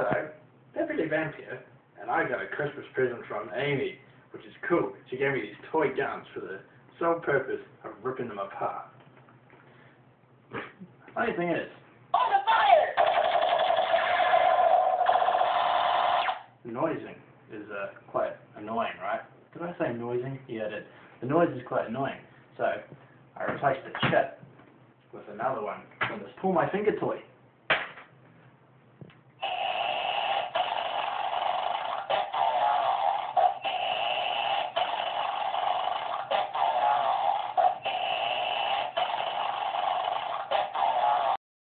Hello, Pepe the vamp here, and I got a Christmas present from Amy, which is cool. She gave me these toy guns for the sole purpose of ripping them apart. Funny thing is, On the fire! noising is quite annoying, right? Did I say noising? Yeah, I did. The noise is quite annoying, so I replaced the chip with another one from this Pull My Finger toy.